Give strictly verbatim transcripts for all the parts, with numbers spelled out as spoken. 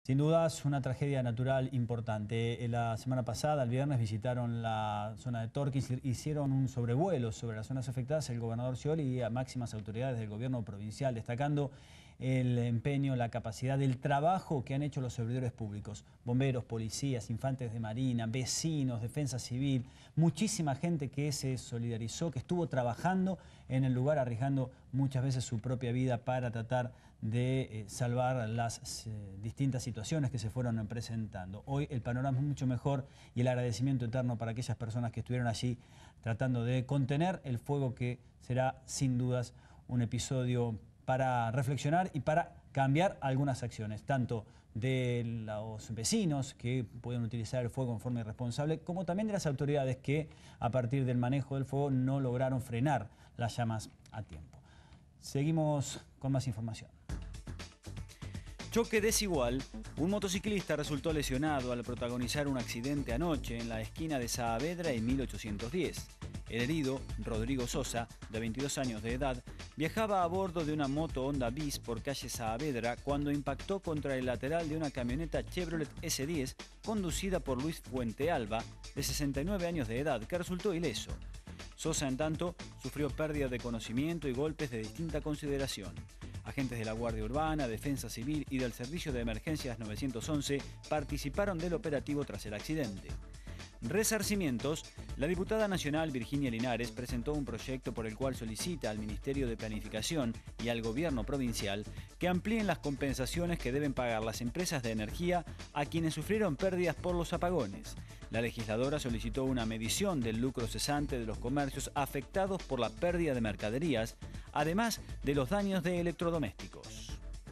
Sin dudas, una tragedia natural importante. La semana pasada, el viernes, visitaron la zona de Torquís, hicieron un sobrevuelo sobre las zonas afectadas el gobernador Scioli y a máximas autoridades del gobierno provincial, destacando el empeño, la capacidad, el trabajo que han hecho los servidores públicos, bomberos, policías, infantes de marina, vecinos, defensa civil, muchísima gente que se solidarizó, que estuvo trabajando en el lugar, arriesgando muchas veces su propia vida para tratar de eh, salvar las eh, distintas situaciones que se fueron presentando. Hoy el panorama es mucho mejor y el agradecimiento eterno para aquellas personas que estuvieron allí tratando de contener el fuego, que será sin dudas un episodio para reflexionar y para cambiar algunas acciones, tanto de los vecinos que pueden utilizar el fuego en forma irresponsable, como también de las autoridades que a partir del manejo del fuego no lograron frenar las llamas a tiempo. Seguimos con más información. Choque desigual. Un motociclista resultó lesionado al protagonizar un accidente anoche en la esquina de Saavedra y mil ochocientos diez. El herido, Rodrigo Sosa, de veintidós años de edad, viajaba a bordo de una moto Honda Bis por calle Saavedra cuando impactó contra el lateral de una camioneta Chevrolet ese diez conducida por Luis Fuentealba, de sesenta y nueve años de edad, que resultó ileso. Sosa, en tanto, sufrió pérdida de conocimiento y golpes de distinta consideración. Agentes de la Guardia Urbana, Defensa Civil y del Servicio de Emergencias nueve once participaron del operativo tras el accidente. Resarcimientos. La diputada nacional Virginia Linares presentó un proyecto por el cual solicita al Ministerio de Planificación y al Gobierno provincial que amplíen las compensaciones que deben pagar las empresas de energía a quienes sufrieron pérdidas por los apagones. La legisladora solicitó una medición del lucro cesante de los comercios afectados por la pérdida de mercaderías, además de los daños de electrodomésticos.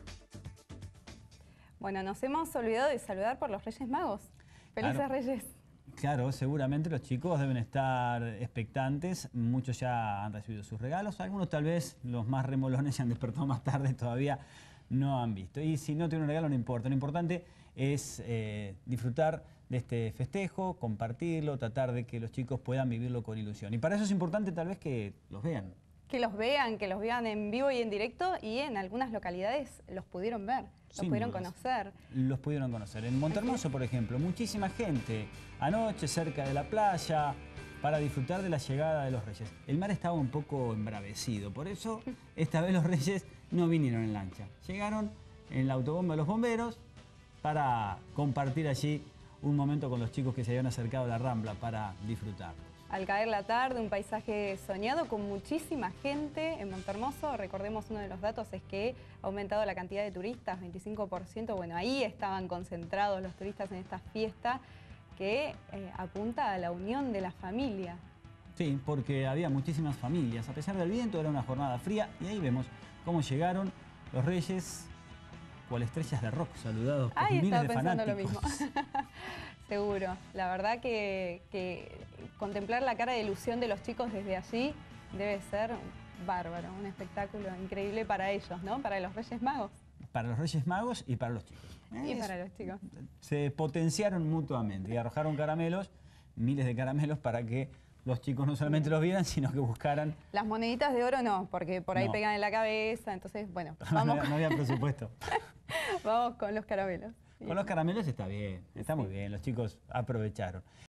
Bueno, nos hemos olvidado de saludar por los Reyes Magos. ¡Felices Claro. Reyes! Claro, seguramente los chicos deben estar expectantes, muchos ya han recibido sus regalos, algunos tal vez, los más remolones, se han despertado más tarde, todavía no han visto. Y si no tienen un regalo no importa, lo importante es eh, disfrutar de este festejo, compartirlo, tratar de que los chicos puedan vivirlo con ilusión. Y para eso es importante tal vez que los vean. Que los vean, que los vean en vivo y en directo, y en algunas localidades los pudieron ver, los Sin pudieron dudas. conocer. Los pudieron conocer. En Montehermoso, por ejemplo, muchísima gente anoche cerca de la playa para disfrutar de la llegada de los Reyes. El mar estaba un poco embravecido, por eso esta vez los Reyes no vinieron en lancha. Llegaron en la autobomba de los bomberos para compartir allí un momento con los chicos que se habían acercado a la Rambla para disfrutar. Al caer la tarde, un paisaje soñado con muchísima gente en Montehermoso. Recordemos, uno de los datos es que ha aumentado la cantidad de turistas, veinticinco por ciento. Bueno, ahí estaban concentrados los turistas en esta fiesta que eh, apunta a la unión de la familia. Sí, porque había muchísimas familias. A pesar del viento, era una jornada fría y ahí vemos cómo llegaron los Reyes, cual estrellas de rock, saludados por Ahí miles estaba de pensando fanáticos. lo mismo. Seguro. La verdad que, que contemplar la cara de ilusión de los chicos desde allí debe ser bárbaro, un espectáculo increíble para ellos, ¿no? Para los Reyes Magos. Para los Reyes Magos y para los chicos. Y Es- para los chicos. Se potenciaron mutuamente y arrojaron caramelos, miles de caramelos, para que los chicos no solamente los vieran, sino que buscaran. Las moneditas de oro no, porque por ahí No. pegan en la cabeza, entonces, bueno, No vamos, había, no había presupuesto. vamos con los caramelos. Con los caramelos está bien, está muy bien, los chicos aprovecharon.